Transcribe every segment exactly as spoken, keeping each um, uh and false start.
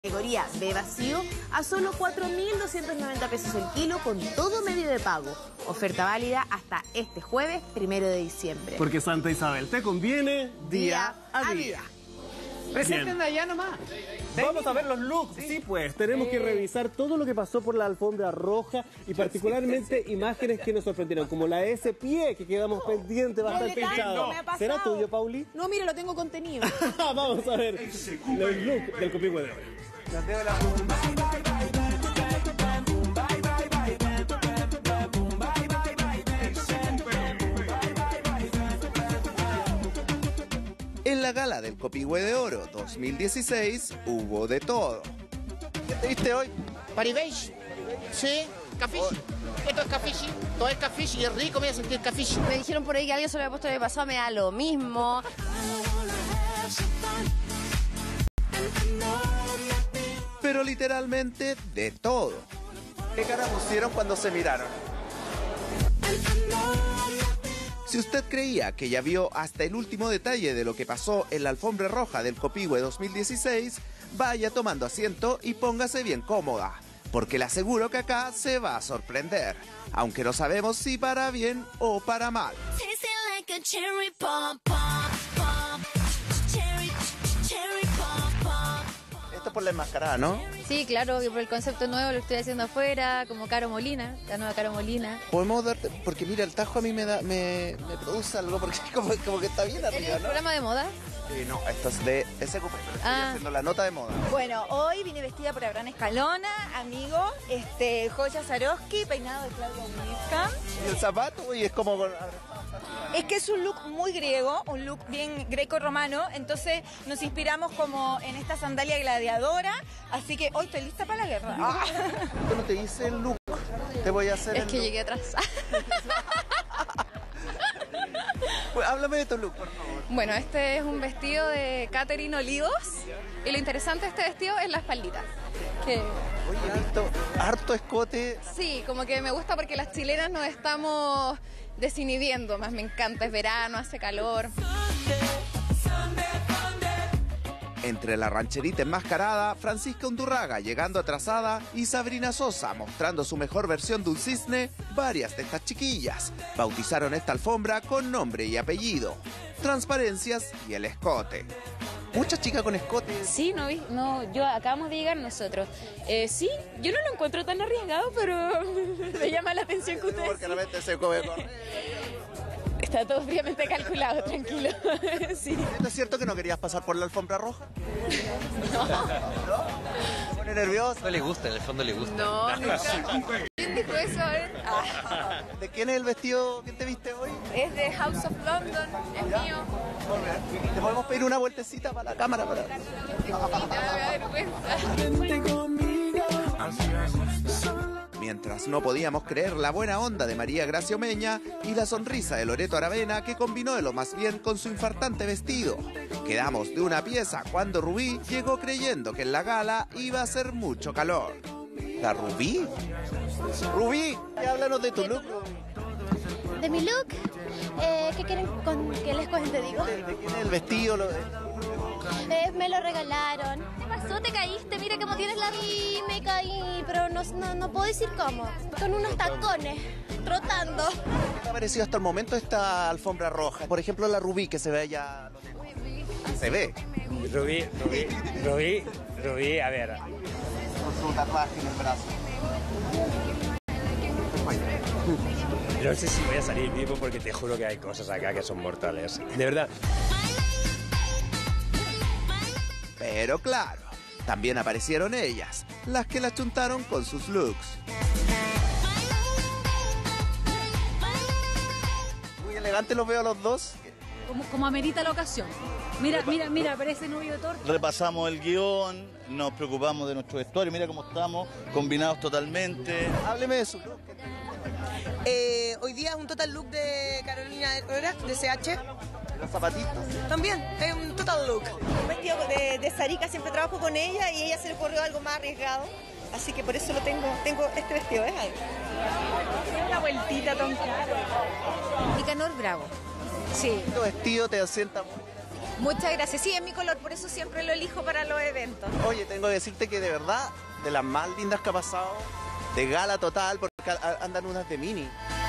Categoría B vacío a solo cuatro mil doscientos noventa pesos el kilo con todo medio de pago. Oferta válida hasta este jueves, primero de diciembre. Porque Santa Isabel te conviene día, día a día. día. Presenten de allá nomás. Vamos a ver los looks. Sí, sí pues, tenemos eh... que revisar todo lo que pasó por la alfombra roja y particularmente imágenes que nos sorprendieron, como la de ese pie que quedamos pendientes, bastante hinchado. No. ¿Será tuyo, Pauli? No, mire, lo tengo contenido. Vamos a ver los looks del Copihue de hoy. En la gala del Copihue de Oro dos mil dieciséis hubo de todo. ¿Qué te viste hoy? Paribéis. Sí, cafishi. Esto es cafishi. Todo es cafishi y es rico, me voy a sentir cafishi. Me dijeron por ahí que alguien se lo había puesto el año pasado, me da lo mismo. Pero literalmente de todo. ¿Qué cara pusieron cuando se miraron? Si usted creía que ya vio hasta el último detalle de lo que pasó en la alfombra roja del Copihue dos mil dieciséis, vaya tomando asiento y póngase bien cómoda, porque le aseguro que acá se va a sorprender, aunque no sabemos si para bien o para mal. Esto por la enmascarada, ¿no? Sí, claro, que por el concepto nuevo lo estoy haciendo afuera, como Caro Molina, la nueva Caro Molina. Podemos darte, porque mira, el tajo a mí me da, me, me produce algo, porque como, como que está bien arriba, ¿Es un ¿no? programa de moda? Sí, no, esto es de S Q P, pero estoy Ah. haciendo la nota de moda. Bueno, hoy vine vestida por Abraham Escalona, amigo, este, joya Swarovski, peinado de Claudia Wilka. Y el zapato, y es como con... Es que es un look muy griego, un look bien greco-romano, entonces nos inspiramos como en esta sandalia gladiadora, así que hoy estoy lista para la guerra. Ah. Yo no te hice el look, te voy a hacer Es el que look. llegué atrás. Pues, háblame de tu look, por favor. Bueno, este es un vestido de Catherine Olivos y lo interesante de este vestido es la espaldita. Que... Oye, he visto harto escote. Sí, como que me gusta porque las chilenas nos estamos desinhibiendo, más me encanta, es verano, hace calor. Entre la rancherita enmascarada, Francisca Undurraga llegando atrasada y Sabrina Sosa mostrando su mejor versión de un cisne, varias de estas chiquillas bautizaron esta alfombra con nombre y apellido, Transparencias y el escote. Muchas chicas con escote. Sí, no, vi- no, yo acabamos de llegar nosotros. Eh, sí, yo no lo encuentro tan arriesgado, pero me llama la atención que ustedes... Porque realmente se come con... Está todo fríamente calculado, tranquilo. Sí. ¿Es cierto que no querías pasar por la alfombra roja? No. ¿No? ¿Se pone nervioso? No le gusta, en el fondo le gusta. No, nunca. ¿Quién dijo eso? A ver. Ah. ¿De quién es el vestido que te viste hoy? Es de House of London, es mío. ¿Te podemos pedir una vueltecita para la cámara? Para... Me da vergüenza. Mientras no podíamos creer la buena onda de María Gracia Omeña y la sonrisa de Loreto Aravena que combinó de lo más bien con su infartante vestido. Quedamos de una pieza cuando Rubí llegó creyendo que en la gala iba a hacer mucho calor. ¿La Rubí? Rubí, háblanos de tu look. ¿De mi look? Eh, ¿Qué quieren con que les cuente, digo? ¿De, de quién es el vestido? Lo de... Eh, me lo regalaron. ¿Qué pasó? ¿Te caíste? Mira cómo tienes la... Sí, me caí, pero no, no, no puedo decir cómo. Con unos tacones, trotando. ¿Qué te ha parecido hasta el momento esta alfombra roja? Por ejemplo, la Rubí, que se ve allá... Se ve. Rubí, Rubí, Rubí, Rubí, a ver. Con su tatuaje en el brazo. No sé si voy a salir vivo porque te juro que hay cosas acá que son mortales. De verdad. Pero claro, también aparecieron ellas, las que la chuntaron con sus looks. Muy elegantes los veo a los dos. Como, como amerita la ocasión. Mira, mira, mira, parece novio de torta. Repasamos el guión, nos preocupamos de nuestro vestuario, mira cómo estamos, combinados totalmente. Hábleme de su look. Eh, hoy día es un total look de Carolina Herrera, de C H. Los zapatitos. También, es un total look. Un vestido de, de Sarika, siempre trabajo con ella y ella se le ocurrió algo más arriesgado. Así que por eso lo tengo, tengo este vestido, ¿ves? Una vueltita, Tom. Nicanor Bravo. Sí. Tu vestido te asienta muy... Muchas gracias. Sí, es mi color, por eso siempre lo elijo para los eventos. Oye, tengo que decirte que de verdad, de las más lindas que ha pasado, de gala total, porque andan unas de mini.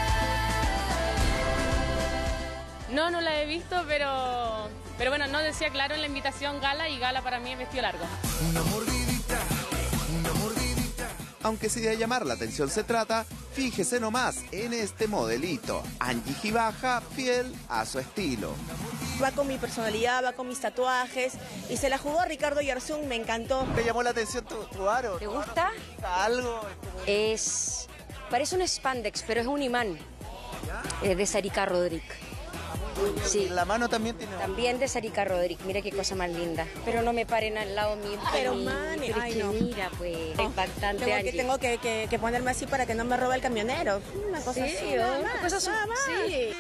No, no la he visto, pero, pero bueno, no decía claro en la invitación gala, y gala para mí es vestido largo. Una mordidita, una mordidita. Aunque si de llamar la atención se trata, fíjese nomás en este modelito. Angie Gibaja, fiel a su estilo. Va con mi personalidad, va con mis tatuajes y se la jugó Ricardo Yarzún, me encantó. ¿Te llamó la atención tu, tu aro? ¿Te gusta? Algo. Es... parece un spandex, pero es un imán. Es de Sarika Roderick. Sí. La mano también tiene... También de Sarika Roderick, mira qué cosa más linda. Pero no me paren al lado mío. Pero mani, pero ay es que no. mira, pues, Oh, impactante, tengo, Angie. que, tengo que, que, que ponerme así para que no me robe el camionero. Una cosa Sí, así, oh, nada una más, cosa así, nada más. sí.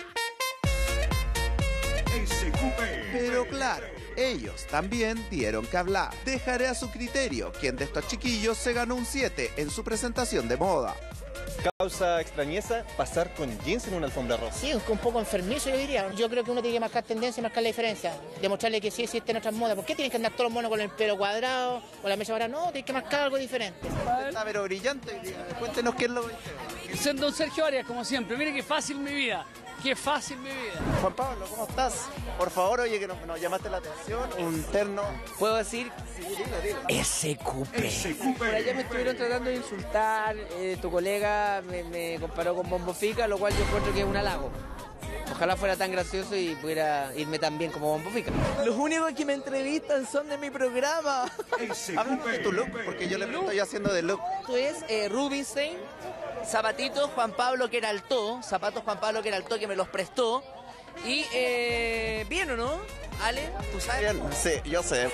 Pero claro, ellos también dieron que hablar. Dejaré a su criterio quién de estos chiquillos se ganó un siete en su presentación de moda. Causa extrañeza pasar con jeans en una alfombra roja. Sí, un poco enfermizo, yo diría. Yo creo que uno tiene que marcar tendencia y marcar la diferencia. Demostrarle que sí existen otras modas. ¿Por qué tienen que andar todos los monos con el pelo cuadrado o la mesa cuadrada? No, tienes que marcar algo diferente. Está pero brillante. Cuéntenos quién lo... Soy don Sergio Arias, como siempre. Mire qué fácil mi vida. Qué fácil mi vida. Juan Pablo, ¿cómo estás? Por favor, oye, que nos, nos llamaste la atención. Un terno... ¿Puedo decir? Sí, dilo, dilo. S Q P. Por allá me estuvieron tratando de insultar. Eh, tu colega me, me comparó con Bombo Fica, lo cual yo encuentro que es un halago. Ojalá fuera tan gracioso y pudiera irme tan bien como Bombo Fica. Los únicos que me entrevistan son de mi programa. Háblanos de tu look, porque yo le estoy haciendo de look. Esto es eh, Rubinstein, zapatitos Juan Pablo que era alto, zapatos Juan Pablo que era alto que me los prestó. Y eh, bien o no, Ale, ¿tú sabes? Bien, sí, yo sé.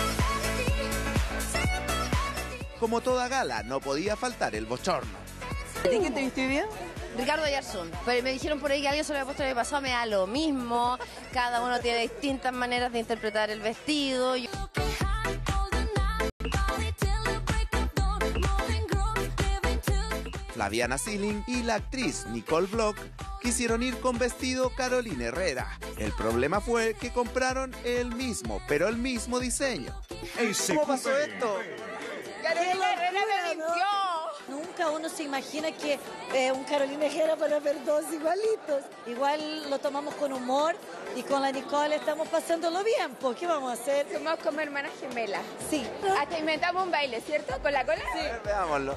Como toda gala, no podía faltar el bochorno. ¿A ti quién te viste bien? Ricardo Yarzún, pero me dijeron por ahí que alguien se lo había puesto el año pasado, me da lo mismo, cada uno tiene distintas maneras de interpretar el vestido. Yo... Flaviana Siling y la actriz Nicole Bloch quisieron ir con vestido Carolina Herrera. El problema fue que compraron el mismo, pero el mismo diseño. ¿Cómo pasó esto? Carolina Herrera me mintió. Nunca uno se imagina que eh, un Carolina Herrera van a ver dos igualitos. Igual lo tomamos con humor y con la Nicole estamos pasándolo bien. ¿Por qué vamos a hacer? Somos como hermanas gemelas. Sí. Hasta inventamos un baile, ¿cierto? ¿Con la cola? Sí. A ver, veámoslo.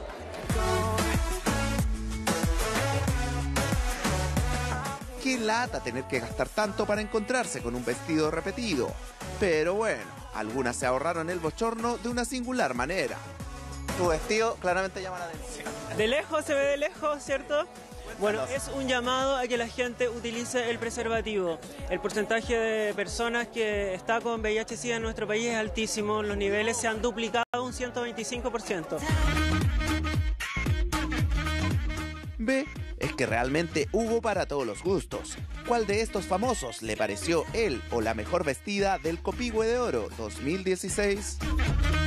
Qué lata tener que gastar tanto para encontrarse con un vestido repetido. Pero bueno, algunas se ahorraron el bochorno de una singular manera. Tu vestido claramente llama la atención. De lejos se ve de lejos, ¿cierto? Bueno, es un llamado a que la gente utilice el preservativo. El porcentaje de personas que está con V I H SIDA en nuestro país es altísimo. Los niveles se han duplicado un ciento veinticinco por ciento. B es que realmente hubo para todos los gustos. ¿Cuál de estos famosos le pareció él o la mejor vestida del Copihue de Oro dos mil dieciséis?